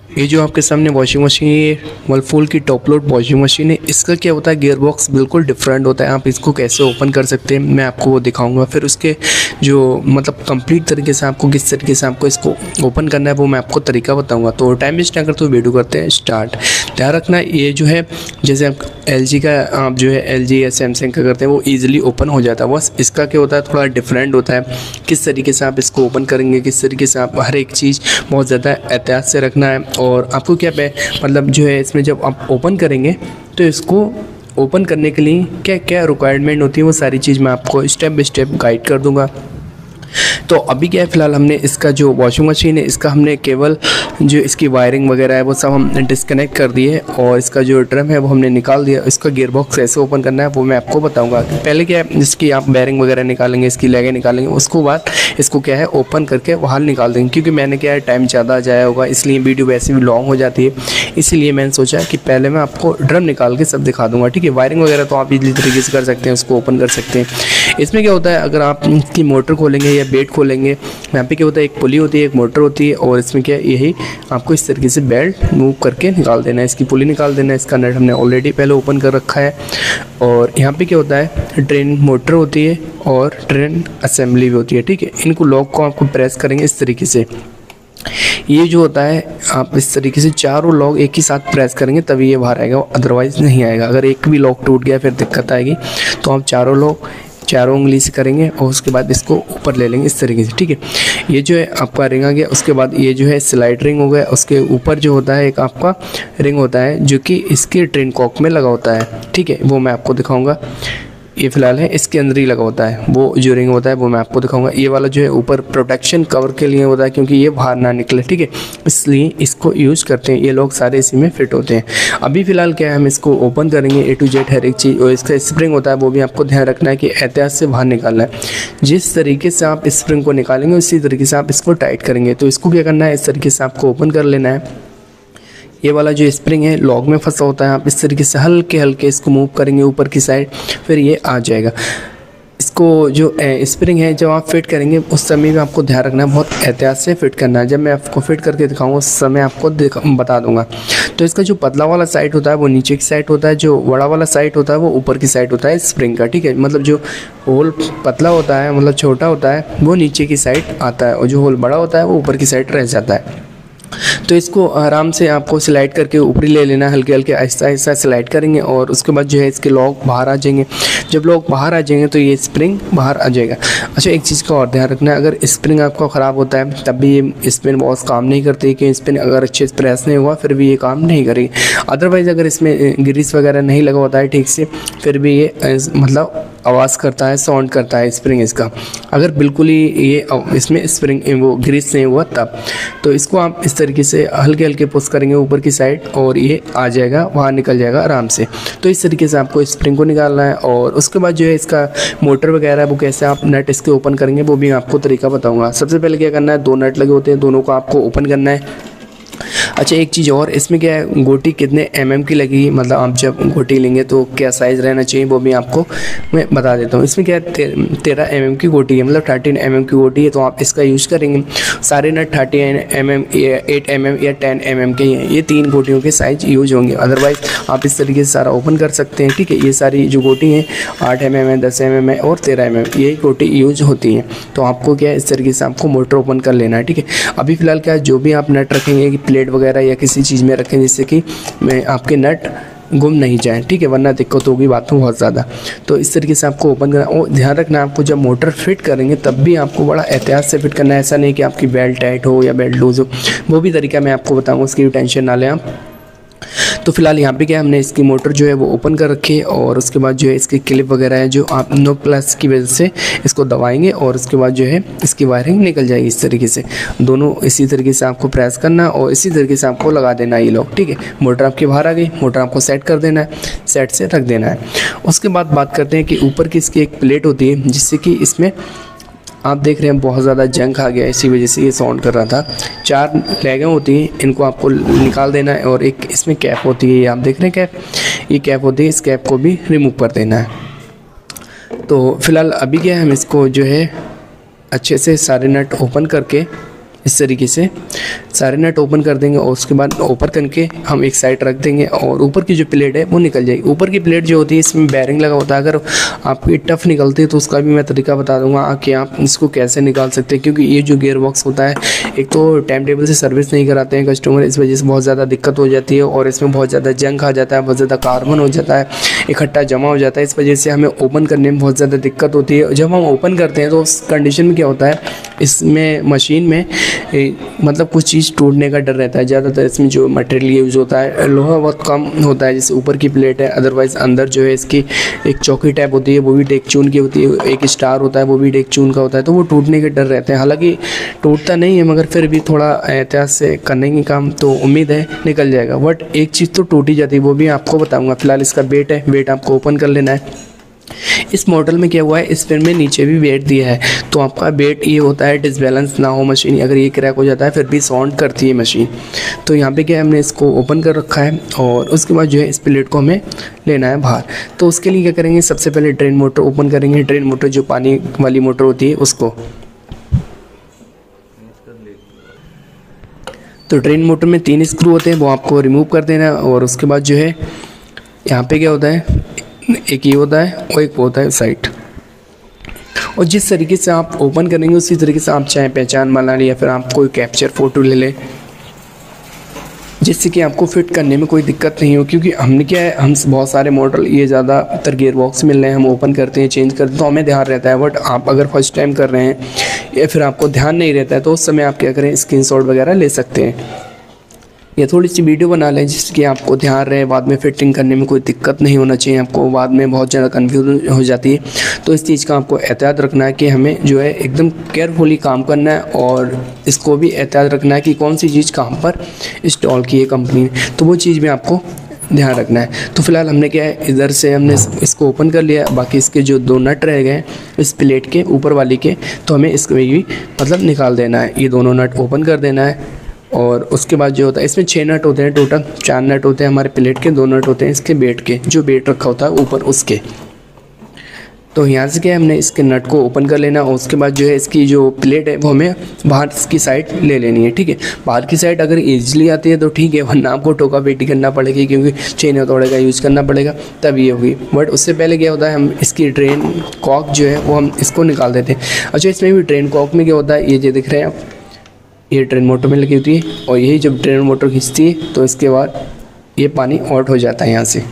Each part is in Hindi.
ये जो आपके सामने वॉशिंग मशीन, ये वर्लपूल की टॉप लोड वॉशिंग मशीन है। इसका क्या होता है, गियर बॉक्स बिल्कुल डिफरेंट होता है। आप इसको कैसे ओपन कर सकते हैं मैं आपको वो दिखाऊंगा। फिर उसके जो मतलब कंप्लीट तरीके से आपको किस तरीके से आपको इसको ओपन करना है वो मैं आपको तरीका बताऊंगा। तो टाइम वेस्ट ना करते हुए वीडियो करते हैं स्टार्ट। ध्यान रखना ये जो है, जैसे आप LG का आप जो है LG या सैमसंग का करते हैं वो ईजिली ओपन हो जाता है। बस इसका क्या होता है, थोड़ा डिफरेंट होता है। किस तरीके से आप इसको ओपन करेंगे, किस तरीके से आप हर एक चीज़ बहुत ज़्यादा एहतियात से रखना है। और आपको क्या मतलब जो है इसमें जब आप ओपन करेंगे तो इसको ओपन करने के लिए क्या क्या रिक्वायरमेंट होती है वो सारी चीज़ मैं आपको स्टेप बाय स्टेप गाइड कर दूंगा। तो अभी क्या है, फ़िलहाल हमने इसका जो वॉशिंग मशीन है इसका हमने केवल जो इसकी वायरिंग वगैरह है वो सब हम डिस्कनेक्ट कर दिए और इसका जो ड्रम है वो हमने निकाल दिया। इसका गियर बॉक्स कैसे ओपन करना है वो मैं आपको बताऊंगा। पहले क्या है, इसकी आप बेयरिंग वगैरह निकालेंगे, इसकी लेगें निकालेंगे, उसको बाद इसको क्या है ओपन करके बाहर निकाल देंगे। क्योंकि मैंने क्या है टाइम ज़्यादा जाया होगा इसलिए वीडियो वैसे भी लॉन्ग हो जाती है, इसीलिए मैंने सोचा कि पहले मैं आपको ड्रम निकाल के सब दिखा दूँगा। ठीक है, वायरिंग वगैरह तो आप इजली तरीके से कर सकते हैं, उसको ओपन कर सकते हैं। इसमें क्या होता है, अगर आप इसकी मोटर खोलेंगे या बेल्ट खोलेंगे, यहाँ पे क्या होता है एक पुली होती है, एक मोटर होती है और इसमें क्या यही आपको इस तरीके से बेल्ट मूव करके निकाल देना है। इसकी पुली निकाल देना है। इसका नट हमने ऑलरेडी पहले ओपन कर रखा है। और यहाँ पे क्या होता है, ट्रेन मोटर होती है और ट्रेन असेंबली भी होती है। ठीक है, इनको लॉक को आपको प्रेस करेंगे इस तरीके से। ये जो होता है आप इस तरीके से चारों लॉक एक ही साथ प्रेस करेंगे तभी ये बाहर आएगा, अदरवाइज़ नहीं आएगा। अगर एक भी लॉक टूट गया फिर दिक्कत आएगी। तो आप चारों लॉक चारों उंगली से करेंगे और उसके बाद इसको ऊपर ले लेंगे इस तरीके से। ठीक है, ये जो है आपका रिंग आ गया। उसके बाद ये जो है स्लाइड रिंग हो गया। उसके ऊपर जो होता है एक आपका रिंग होता है जो कि इसके ट्रेन कॉक में लगा होता है। ठीक है, वो मैं आपको दिखाऊंगा। ये फिलहाल है इसके अंदर ही लगा होता है, वो जो रिंग होता है वो मैं आपको दिखाऊंगा। ये वाला जो है ऊपर प्रोटेक्शन कवर के लिए होता है क्योंकि ये बाहर ना निकले। ठीक है, इसलिए इसको यूज़ करते हैं। ये लोग सारे इसी में फिट होते हैं। अभी फ़िलहाल क्या है, हम इसको ओपन करेंगे A to Z हर एक चीज़। और इसका स्प्रिंग होता है वो भी आपको ध्यान रखना है कि एहतियात से बाहर निकालना है। जिस तरीके से आप स्प्रिंग को निकालेंगे उसी तरीके से आप इसको टाइट करेंगे। तो इसको क्या करना है, इस तरीके से आपको ओपन कर लेना है। ये वाला जो स्प्रिंग है लॉक में फंसा होता है, आप इस तरीके से हल्के हल्के इसको मूव करेंगे ऊपर की साइड, फिर ये आ जाएगा। इसको जो स्प्रिंग है जब आप फिट करेंगे उस समय में आपको ध्यान रखना है, बहुत एहतियात से फिट करना है। जब मैं आपको फिट करके दिखाऊंगा उस समय आपको बता दूंगा। तो इसका जो पतला वाला साइड होता है वो नीचे की साइड होता है, जो बड़ा वाला साइड होता है वो ऊपर की साइड होता है स्प्रिंग का। ठीक है, मतलब जो होल पतला होता है मतलब छोटा होता है वो नीचे की साइड आता है और जो होल बड़ा होता है वो ऊपर की साइड रह जाता है। तो इसको आराम से आपको स्लाइड करके ऊपरी ले लेना, हल्के हल्के आहिस्ता आहिस्ता स्लाइड करेंगे और उसके बाद जो है इसके लॉक बाहर आ जाएंगे। जब लॉक बाहर आ जाएंगे तो ये स्प्रिंग बाहर आ जाएगा। अच्छा, एक चीज़ का और ध्यान रखना है, अगर स्प्रिंग आपका ख़राब होता है तब भी ये स्पिन बॉस काम नहीं करती कि स्पिन अगर अच्छे से प्रेस नहीं हुआ फिर भी ये काम नहीं करेगी। अदरवाइज़ अगर इसमें ग्रीस वगैरह नहीं लगा होता है ठीक से फिर भी ये मतलब आवाज़ करता है, साउंड करता है स्प्रिंग इसका। अगर बिल्कुल ही ये इसमें स्प्रिंग वो ग्रीस नहीं हुआ तब। तो इसको आप इस तरीके से हल्के हल्के पुश करेंगे ऊपर की साइड और ये आ जाएगा, बाहर निकल जाएगा आराम से। तो इस तरीके से आपको स्प्रिंग को निकालना है। और उसके बाद जो है इसका मोटर वगैरह वो कैसे आप नट इसके ओपन करेंगे वो भी मैं आपको तरीका बताऊंगा। सबसे पहले क्या करना है, दो नट लगे होते हैं, दोनों को आपको ओपन करना है। अच्छा, एक चीज़ और, इसमें क्या है गोटी कितने mm की लगेगी, मतलब आप जब गोटी लेंगे तो क्या साइज़ रहना चाहिए वो भी आपको मैं बता देता हूँ। इसमें क्या है 13 mm की गोटी है, मतलब 13 mm की गोटी है। तो आप इसका यूज़ करेंगे। सारे नट 13 mm 8 mm या 10 mm के हैं, ये तीन गोटियों के साइज़ यूज होंगे। अदरवाइज़ आप इस तरीके से सारा ओपन कर सकते हैं। ठीक है, ये सारी जो गोटी हैं 8 mm है, 10 mm है और 13 mm यही गोटी यूज होती हैं। तो आपको क्या है इस तरीके से आपको मोटर ओपन कर लेना है। ठीक है, अभी फ़िलहाल क्या जो भी आप नट रखेंगे कि प्लेट वगैरह या किसी चीज़ में रखें जिससे कि आपके नट गुम नहीं जाए। ठीक है, वरना दिक्कत होगी बात में बहुत ज़्यादा। तो इस तरीके से आपको ओपन करना और ध्यान रखना आपको जब मोटर फिट करेंगे तब भी आपको बड़ा एहतियात से फिट करना है। ऐसा नहीं कि आपकी बेल्ट टाइट हो या बेल्ट लूज हो, वो भी तरीका मैं आपको बताऊँगा, उसकी भी टेंशन ना लें आप। तो फिलहाल यहाँ पे क्या हमने इसकी मोटर जो है वो ओपन कर रखी है और उसके बाद जो है इसकी क्लिप वगैरह है जो आप नो प्लस की वजह से इसको दबाएंगे और उसके बाद जो है इसकी वायरिंग निकल जाएगी इस तरीके से। दोनों इसी तरीके से आपको प्रेस करना और इसी तरीके से आपको लगा देना ये लोग। ठीक है, मोटर आपकी बाहर आ गई, मोटर आपको सेट कर देना है, सेट से रख देना है। उसके बाद बात करते हैं कि ऊपर की इसकी एक प्लेट होती है जिससे कि इसमें आप देख रहे हैं बहुत ज़्यादा जंग आ गया, इसी वजह से ये साउंड कर रहा था। 4 लेगें होती हैं, इनको आपको निकाल देना है और एक इसमें कैप होती है, ये आप देख रहे हैं कैप, ये कैप होती है, इस कैप को भी रिमूव कर देना है। तो फिलहाल अभी क्या है हम इसको जो है अच्छे से सारे नट ओपन करके इस तरीके से सारे नट ओपन कर देंगे और उसके बाद ओपन करके हम एक साइड रख देंगे और ऊपर की जो प्लेट है वो निकल जाएगी। ऊपर की प्लेट जो होती है इसमें बेरिंग लगा होता है, अगर आपकी टफ निकलती है तो उसका भी मैं तरीका बता दूंगा कि आप इसको कैसे निकाल सकते हैं, क्योंकि ये जो गियर बॉक्स होता है एक तो टाइम टेबल से सर्विस नहीं कराते हैं कस्टमर, इस वजह से बहुत ज़्यादा दिक्कत हो जाती है और इसमें बहुत ज़्यादा जंग आ जाता है, बहुत ज़्यादा कार्बन हो जाता है, इकट्ठा जमा हो जाता है, इस वजह से हमें ओपन करने में बहुत ज़्यादा दिक्कत होती है। जब हम ओपन करते हैं तो उस कंडीशन में क्या होता है, इसमें मशीन में मतलब कुछ चीज़ टूटने का डर रहता है। ज़्यादातर इसमें जो मटेरियल यूज़ होता है लोहा बहुत कम होता है, जैसे ऊपर की प्लेट है, अदरवाइज़ अंदर जो है इसकी एक चौकी टाइप होती है वो भी टेक चून की होती है, एक स्टार होता है वो भी टेक चून का होता है, तो वो टूटने के डर रहते हैं। हालांकि टूटता नहीं है मगर फिर भी थोड़ा एहतियात से करने की काम, तो उम्मीद है निकल जाएगा। बट एक चीज़ तो टूट ही जाती है, वो भी आपको बताऊँगा। फिलहाल इसका बेट है, बेट आपको ओपन कर लेना है। इस मॉडल में क्या हुआ है, इस फ्रेम में नीचे भी वेट दिया है, तो आपका वेट ये होता है डिसबैलेंस ना हो मशीन, अगर ये क्रैक हो जाता है फिर भी साउंड करती है मशीन। तो यहाँ पे क्या है, हमने इसको ओपन कर रखा है और उसके बाद जो है इस प्लेट को हमें लेना है बाहर। तो उसके लिए क्या करेंगे, सबसे पहले ड्रेन मोटर ओपन करेंगे, ड्रेन मोटर जो पानी वाली मोटर होती है उसको। तो ड्रेन मोटर में 3 स्क्रू होते हैं, वो आपको रिमूव कर देना है और उसके बाद जो है यहाँ पे क्या होता है, एक ये होता है और एक वो होता है साइड। और जिस तरीके से आप ओपन करेंगे उसी तरीके से आप चाहे पहचान बना लें या फिर आप कोई कैप्चर फ़ोटो ले लें, जिससे कि आपको फिट करने में कोई दिक्कत नहीं हो। क्योंकि हमने क्या है, हम बहुत सारे मॉडल ये ज़्यादातर गियर बॉक्स मिल रहे हैं, हम ओपन करते हैं चेंज करते हैं तो हमें ध्यान रहता है। बट आप अगर फर्स्ट टाइम कर रहे हैं या फिर आपको ध्यान नहीं रहता है तो उस समय आप क्या करें, स्क्रीनशॉट वगैरह ले सकते हैं या थोड़ी सी वीडियो बना लें जिसकी आपको ध्यान रहे, बाद में फिटिंग करने में कोई दिक्कत नहीं होना चाहिए आपको, बाद में बहुत ज़्यादा कन्फ्यूजन हो जाती है। तो इस चीज़ का आपको एहतियात रखना है कि हमें जो है एकदम केयरफुली काम करना है और इसको भी एहतियात रखना है कि कौन सी चीज़ कहाँ पर इंस्टॉल की है कंपनी ने, तो वो चीज़ भी आपको ध्यान रखना है। तो फिलहाल हमने क्या है, इधर से हमने इसको ओपन कर लिया, बाकी इसके जो 2 नट रह गए इस प्लेट के ऊपर वाली के, तो हमें इसको भी मतलब निकाल देना है। ये दोनों नट ओपन कर देना है और उसके बाद जो होता है, इसमें 6 नट होते हैं टोटल, 4 नट होते हैं हमारे प्लेट के, 2 नट होते हैं इसके बेट के, जो बेट रखा होता है ऊपर उसके। तो यहाँ से क्या है, हमने इसके नट को ओपन कर लेना और उसके बाद जो है इसकी जो प्लेट है वो हमें बाहर की साइड ले लेनी है। ठीक है, बाहर की साइड अगर ईजिली आती है तो ठीक है, वरना आपको टोका पेटी करना पड़ेगी क्योंकि चेन हथौड़े का यूज़ करना पड़ेगा तब ये होगी। बट उससे पहले क्या होता है, हम इसकी ड्रेन कॉक जो है वो हम इसको निकाल देते हैं। अच्छा, इसमें भी ड्रेन कॉक में क्या होता है, ये जो दिख रहे हैं आप, ये ड्रेन मोटर में लगी होती है और यही जब ड्रेन मोटर खींचती है तो इसके बाद ये पानी आउट हो जाता है यहाँ से।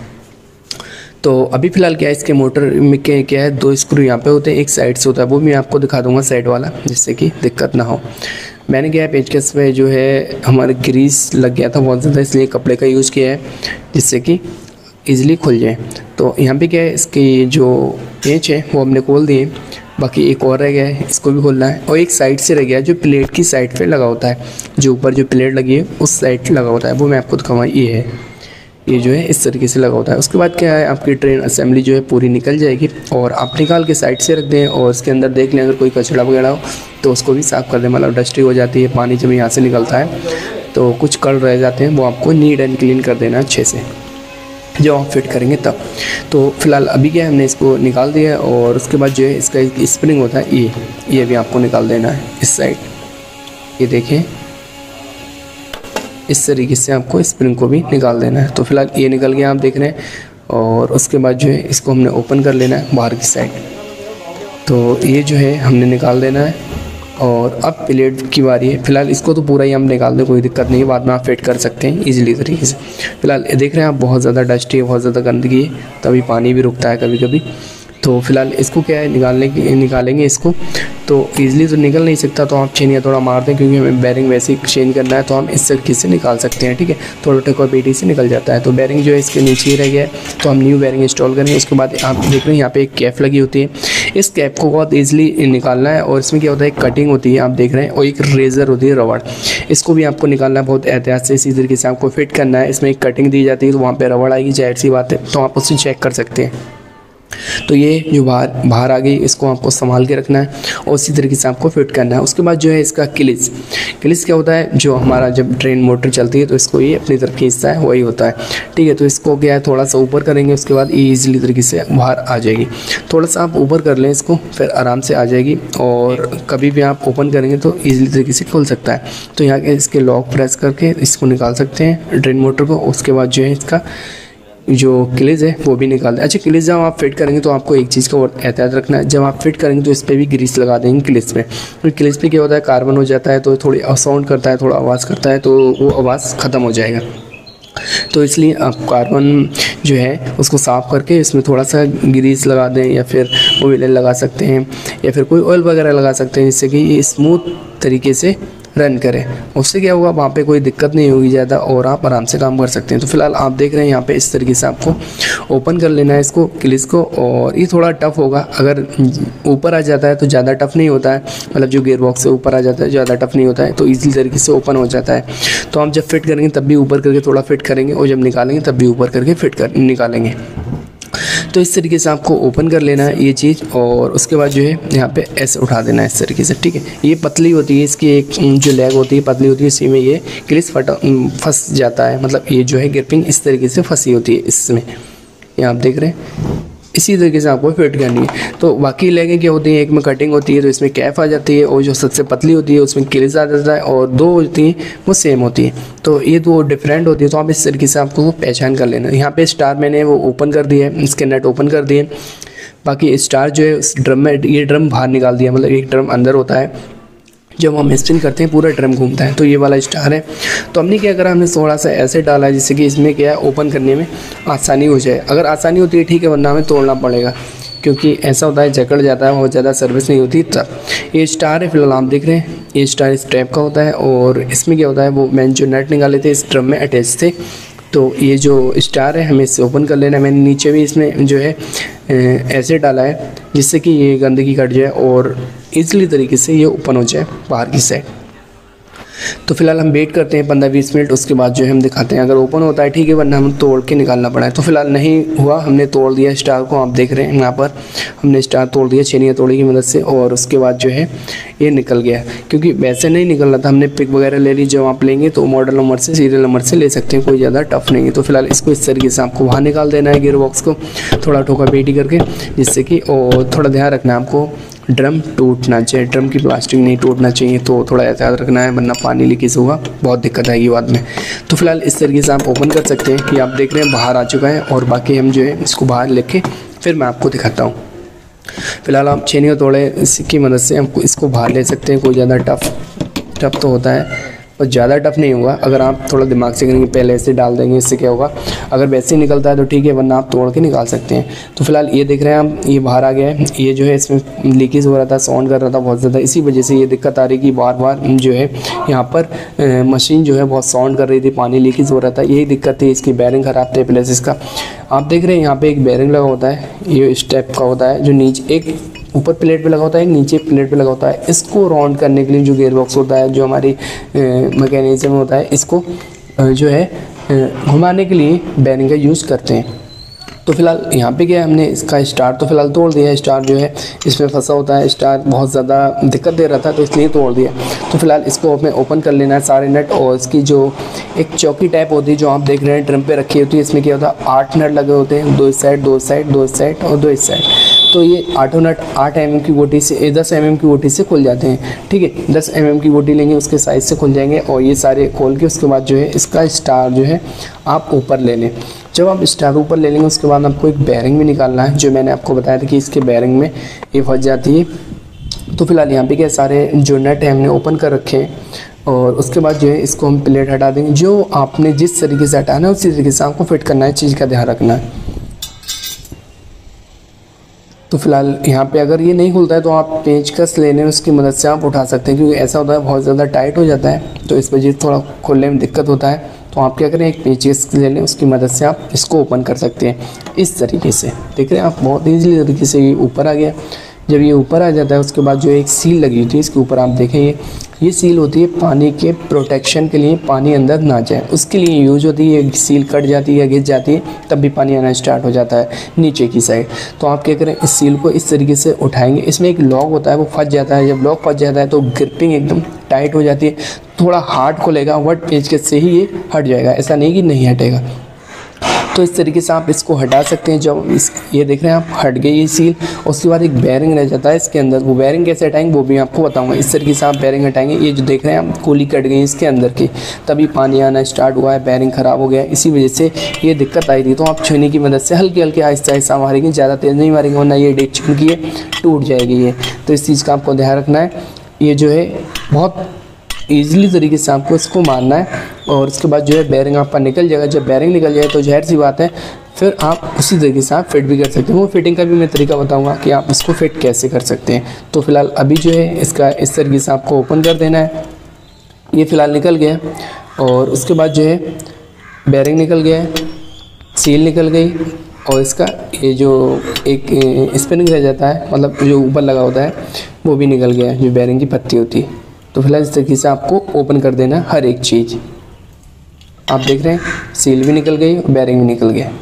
तो अभी फ़िलहाल क्या है, इसके मोटर में क्या है, 2 स्क्रू यहाँ पे होते हैं, एक साइड से होता है, वो मैं आपको दिखा दूंगा साइड वाला, जिससे कि दिक्कत ना हो। मैंने क्या है, पेचकस पे जो है हमारे ग्रीस लग गया था बहुत ज़्यादा, इसलिए कपड़े का यूज़ किया है जिससे कि ईज़िली खुल जाए। तो यहाँ पे क्या है, इसकी जो पेच है वो हमने खोल दिए, बाकी एक और रह गया है, इसको भी खोलना है। और एक साइड से रह गया है जो प्लेट की साइड पे लगा होता है, जो ऊपर जो प्लेट लगी है उस साइड लगा होता है, वो मैं आपको दिखाऊंगा। ये है, ये जो है इस तरीके से लगा होता है। उसके बाद क्या है, आपकी ट्रेन असेंबली जो है पूरी निकल जाएगी और आप निकाल के साइड से रख दें और इसके अंदर देख लें अगर कोई कचरा वगैरह हो तो उसको भी साफ़ कर दें, मतलब डस्टी हो जाती है, पानी जब यहाँ से निकलता है तो कुछ कण रह जाते हैं, वो आपको नीट एंड क्लीन कर देना अच्छे से जो आप फिट करेंगे तब। तो फिलहाल अभी क्या है, हमने इसको निकाल दिया और उसके बाद जो है इसका एक स्प्रिंग होता है, ये भी आपको निकाल देना है इस साइड। ये देखें, इस तरीके से आपको स्प्रिंग को भी निकाल देना है। तो फिलहाल ये निकल गया आप देख रहे हैं और उसके बाद जो है इसको हमने ओपन कर लेना है बाहर की साइड। तो ये जो है हमने निकाल देना है और अब प्लेट की बारी है। फिलहाल इसको तो पूरा ही हम निकाल दें, कोई दिक्कत नहीं है, बाद में आप फिट कर सकते हैं इजीली तरीके से। फिलहाल देख रहे हैं आप बहुत ज़्यादा डस्टी है, बहुत ज़्यादा गंदगी है, तभी पानी भी रुकता है कभी कभी। तो फिलहाल इसको क्या है, निकालेंगे इसको, तो ईज़िली तो निकल नहीं सकता, तो आप चेन या थोड़ा मार दें क्योंकि हमें बैरिंग वैसे ही चेंज करना है, तो हम इस तरीके से निकाल सकते हैं। ठीक है, थोड़ा टोका पेटी से निकल जाता है। तो बैरिंग जो है इसके नीचे ही रह गया है, तो हम न्यू बैरिंग इंस्टॉल करेंगे। उसके बाद आप देख रहे हैं यहाँ पे एक कैप लगी होती है, इस कैप को बहुत ईजिली निकालना है और इसमें क्या होता है, एक कटिंग होती है आप देख रहे हैं और एक रेज़र होती है रबड़, इसको भी आपको निकालना है बहुत एहतियात से, इसी तरीके से आपको फिट करना है। इसमें एक कटिंग दी जाती है तो वहाँ पर रबड़ आएगी, जाहिर सी बात है, तो आप उससे चेक कर सकते हैं। तो ये जो बाहर आ गई, इसको आपको संभाल के रखना है और उसी तरीके से आपको फिट करना है। उसके बाद जो है इसका क्लिच क्या होता है, जो हमारा जब ट्रेन मोटर चलती है तो इसको ये अपनी तरफ खींचता है, वही होता है। ठीक है, तो इसको क्या है थोड़ा सा ऊपर करेंगे, उसके बाद ये ईजिली तरीके से बाहर आ जाएगी। थोड़ा सा आप ऊपर कर लें इसको, फिर आराम से आ जाएगी और कभी भी आप ओपन करेंगे तो ईजिली तरीके से खुल सकता है। तो यहाँ के इसके लॉक प्रेस करके इसको निकाल सकते हैं ट्रेन मोटर को। उसके बाद जो है इसका जो क्लिच है वो भी निकाल दें। अच्छा, क्लिच जब आप फिट करेंगे तो आपको एक चीज़ का और एहतियात रखना है, जब आप फिट करेंगे तो इस पर भी ग्रीस लगा देंगे क्लिच पे। तो क्लिच पे क्या होता है, कार्बन हो जाता है तो थोड़ी साउंड करता है, थोड़ा आवाज़ करता है, तो वो आवाज़ ख़त्म हो जाएगा। तो इसलिए आप कार्बन जो है उसको साफ़ करके इसमें थोड़ा सा ग्रीस लगा दें, या फिर ऑयल लगा सकते हैं, या फिर कोई ऑयल वगैरह लगा सकते हैं, जिससे कि ये स्मूथ तरीके से रन करें। उससे क्या होगा, वहाँ पे कोई दिक्कत नहीं होगी ज़्यादा और आप आराम से काम कर सकते हैं। तो फिलहाल आप देख रहे हैं यहाँ पे इस तरीके से आपको ओपन कर लेना है इसको, क्लिच को। और ये थोड़ा टफ होगा, अगर ऊपर आ जाता है तो ज़्यादा टफ नहीं होता है, मतलब जो गियर बॉक्स से ऊपर आ जाता है ज़्यादा टफ नहीं होता है, तो ईजी तरीके से ओपन हो जाता है। तो आप जब फिट करेंगे तब भी ऊपर करके थोड़ा फिट करेंगे, और जब निकालेंगे तब भी ऊपर करके निकालेंगे। तो इस तरीके से आपको ओपन कर लेना है ये चीज़, और उसके बाद जो है यहाँ पे ऐसे उठा देना है इस तरीके से। ठीक है, ये पतली होती है, इसकी एक जो लेग होती है पतली होती है, इसी में ये क्लिच फंस जाता है, मतलब ये जो है ग्रिपिंग इस तरीके से फंसी होती है इसमें, ये आप देख रहे हैं। इसी तरीके से आपको फिट करनी है। तो बाकी लेगें क्या होती हैं, एक में कटिंग होती है तो इसमें कैफ आ जाती है, और जो सबसे पतली होती है उसमें क्लिच आ जाता है, और दो होती हैं वो सेम होती है। तो ये दो डिफरेंट होती है, तो आप इस तरीके से आपको पहचान कर लेना। यहाँ पे स्टार मैंने वो ओपन कर दिया है, इसके नट ओपन कर दिए। बाकी स्टार जो है उस ड्रम में, ये ड्रम बाहर निकाल दिया, मतलब एक ड्रम अंदर होता है, जब हम स्पिन करते हैं पूरा ड्रम घूमता है। तो ये वाला स्टार है। तो हमने क्या करा, हमने थोड़ा सा ऐसे डाला है जिससे कि इसमें क्या है ओपन करने में आसानी हो जाए। अगर आसानी होती है ठीक है, वरना हमें तोड़ना पड़ेगा, क्योंकि ऐसा होता है जकड़ जाता है, बहुत ज़्यादा सर्विस नहीं होती तब। ये स्टार है, फिलहाल आप देख रहे हैं, ये स्टार इस टाइप का होता है। और इसमें क्या होता है, वो मैंने जो नट निकाले थे इस ड्रम में अटैच थे, तो ये जो स्टार है हमें इससे ओपन कर लेना है। मैंने नीचे भी इसमें जो है ऐसे डाला है जिससे कि ये गंदगी कट जाए और ईजिली तरीके से ये ओपन हो जाए बाहर की साइड। तो फिलहाल हम वेट करते हैं 15-20 मिनट, उसके बाद जो है हम दिखाते हैं। अगर ओपन होता है ठीक है, वरना हम तोड़ के निकालना पड़ा है। तो फिलहाल नहीं हुआ, हमने तोड़ दिया स्टार को, आप देख रहे हैं यहाँ पर हमने स्टार तोड़ दिया छेनिया तोड़ी की मदद से, और उसके बाद जो है ये निकल गया। क्योंकि वैसे नहीं निकल रहा था, हमने पिक वगैरह ले ली। जब आप लेंगे तो मॉडल नंबर से, सीरियल नंबर से ले सकते हैं, कोई ज़्यादा टफ नहीं है। तो फिलहाल इसको इस तरीके से आपको बाहर निकाल देना है गियर बॉक्स को, थोड़ा ठोका पेटी करके, जिससे कि और थोड़ा ध्यान रखना है आपको ड्रम टूटना चाहिए, ड्रम की प्लास्टिक नहीं टूटना चाहिए। तो थोड़ा एहतियात रखना है, वरना पानी लीकेज होगा, बहुत दिक्कत आएगी बाद में। तो फिलहाल इस तरीके से आप ओपन कर सकते हैं। कि आप देख रहे हैं बाहर आ चुका है, और बाकी हम जो है इसको बाहर लेके फिर मैं आपको दिखाता हूँ। फिलहाल आप छेनियों तोड़े की मदद से हमको इसको बाहर ले सकते हैं। कोई ज़्यादा टफ तो होता है, और ज़्यादा टफ नहीं होगा अगर आप थोड़ा दिमाग से करेंगे। पहले ऐसे डाल देंगे, इससे क्या होगा, अगर वैसे ही निकलता है तो ठीक है, वरना आप तोड़ के निकाल सकते हैं। तो फिलहाल ये देख रहे हैं आप, ये बाहर आ गया है। ये जो है इसमें लीकेज हो रहा था, साउंड कर रहा था बहुत ज़्यादा, इसी वजह से ये दिक्कत आ रही कि बार बार जो है यहाँ पर मशीन जो है बहुत साउंड कर रही थी, पानी लीकेज हो रहा था, यही दिक्कत थी। इसकी बैरिंग ख़राब थे प्लस इसका, आप देख रहे हैं यहाँ पर एक बैरिंग लगा होता है, ये इस टाइप का होता है, जो नीचे एक ऊपर प्लेट पे लगा होता है, एक नीचे प्लेट पे लगा होता है। इसको राउंड करने के लिए जो गियर बॉक्स होता है, जो हमारी मैकेनिज्म होता है, इसको जो है घुमाने के लिए बैरिंग का यूज़ करते हैं। तो फिलहाल यहाँ पे क्या है, हमने इसका स्टार तो फिलहाल तोड़ दिया है। स्टार जो है इसमें फंसा होता है, स्टार बहुत ज़्यादा दिक्कत दे रहा था तो इसलिए तोड़ दिया। तो फिलहाल इसको हमें ओपन कर लेना है सारे नट, और इसकी जो एक चौकी टाइप होती है जो आप देख रहे हैं ड्रम पे रखी होती है, इसमें क्या होता है 8 नट लगे होते हैं, 2 इस साइड 2 इस साइड 2 इस साइड और 2 इस साइड। तो ये 8 नट 8 mm की गोटी से 10 mm की गोटी से खुल जाते हैं। ठीक है, 10 mm की गोटी लेंगे, उसके साइज से खुल जाएंगे, और ये सारे खोल के उसके बाद जो है इसका स्टार जो है आप ऊपर ले लें। जब आप स्टार ऊपर ले लेंगे उसके बाद आपको एक बैरिंग भी निकालना है, जो मैंने आपको बताया था कि इसके बैरिंग में ये फंस जाती है। तो फिलहाल यहाँ पे क्या सारे जो नट हैं हमने ओपन कर रखे हैं, और उसके बाद जो है इसको हम प्लेट हटा देंगे। जो आपने जिस तरीके से हटाना है उसी तरीके से आपको फिट करना है, चीज़ का ध्यान रखना है। तो फिलहाल यहाँ पे अगर ये नहीं खुलता है तो आप पेंचकस लेने उसकी मदद से आप उठा सकते हैं, क्योंकि ऐसा होता है बहुत ज़्यादा टाइट हो जाता है, तो इस वजह से थोड़ा खोलने में दिक्कत होता है। तो आप क्या करें, एक पेंचकस ले लें, उसकी मदद से आप इसको ओपन कर सकते हैं इस तरीके से। देख रहे हैं आप, बहुत ईजीली तरीके से ये ऊपर आ गया। जब ये ऊपर आ जाता है उसके बाद जो एक सील लगी होती है इसके ऊपर, आप देखें ये सील होती है पानी के प्रोटेक्शन के लिए, पानी अंदर ना जाए उसके लिए यूज होती है। सील कट जाती है, घिस जाती है, तब भी पानी आना स्टार्ट हो जाता है नीचे की साइड। तो आप क्या करें, इस सील को इस तरीके से उठाएंगे। इसमें एक लॉक होता है, वो फंस जाता है। जब लॉक फंस जाता है तो ग्रिपिंग एकदम टाइट हो जाती है, थोड़ा हार्ड खोलेगा बट पेचकस से ही ये हट जाएगा, ऐसा नहीं कि नहीं हटेगा। तो इस तरीके से आप इसको हटा सकते हैं। जब ये देख रहे हैं आप, हट गई ये सील। उसके बाद एक बेरिंग रह जाता है इसके अंदर, वो बेरिंग कैसे हटाएंगे वो भी आपको बताऊंगा। इस तरीके से आप बेरिंग हटाएंगे। ये जो देख रहे हैं आप, गोली कट गई इसके अंदर की, तभी पानी आना स्टार्ट हुआ है, बेरिंग ख़राब हो गया, इसी वजह से ये दिक्कत आई थी। तो आप छूने की मदद से हल्के हल्के आहिस्ता आहिस्ता मारेंगे, ज़्यादा तेज़ नहीं मारेंगे वरना ये डेट चुनकी है टूट जाएगी ये। तो इस चीज़ का आपको ध्यान रखना है। ये जो है बहुत ईजिली तरीके से आपको इसको मारना है। और उसके बाद जो है बेरिंग आपका निकल जाएगा। जब बेरिंग निकल जाए तो ज़ाहिर सी बात है फिर आप उसी तरीके से आप फिट भी कर सकते हैं। वो फिटिंग का भी मैं तरीका बताऊंगा कि आप इसको फिट कैसे कर सकते हैं। तो फिलहाल अभी जो है इसका इस तरीके से आपको ओपन कर देना है। ये फ़िलहाल निकल गया और उसके बाद जो है बेरिंग निकल गया है, सील निकल गई और इसका ये जो एक स्प्रिंग रह जाता है, मतलब जो ऊपर लगा होता है, वो भी निकल गया है, जो बेरिंग की पत्ती होती है। तो फिलहाल इस तरीके से आपको ओपन कर देना है हर एक चीज़। आप देख रहे हैं सील भी निकल गई और बेरिंग भी निकल गया।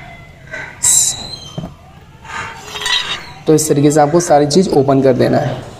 तो इस तरीके से आपको सारी चीज़ ओपन कर देना है।